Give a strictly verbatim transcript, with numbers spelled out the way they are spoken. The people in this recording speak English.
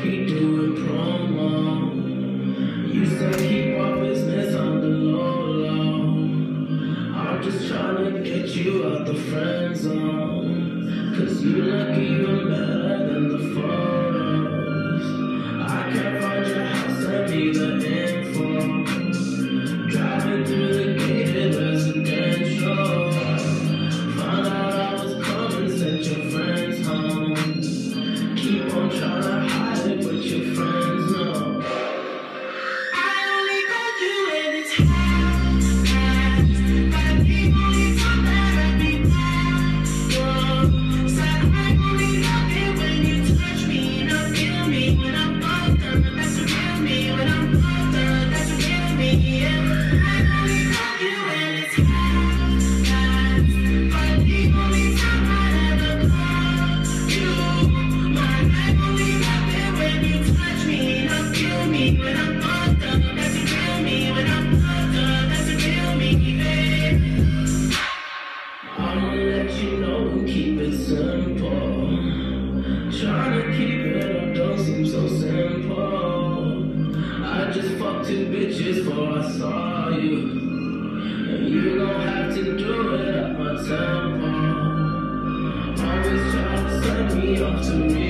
be doing promo. You say keep our business on the low low. I'm just trying to get you out the friend zone, cause you look even better than the photos. I can't find your house, send me the info. Driving through the gated residential. Found out I was coming, sent your friends home. Keep on trying to hide it, but your friends know. I only got you when it's hard, but the only time that I be bad. Said I only love it when you touch me and I feel me. When I'm fucked up, that's the real me. When I'm fucked up, that's the real me. Yeah. I only got you when it's hard, but the only time I ever call you. My I only love it when you touch me and I feel me. When I'm fucked up, that's the real me. When I'm fucked up, that's the real me, babe. I'ma let you know and keep it simple. Trying to keep it up don't seem so simple. I just fucked two bitches before I saw you, and you gon' have to do it at my tempo. Always try to send me off to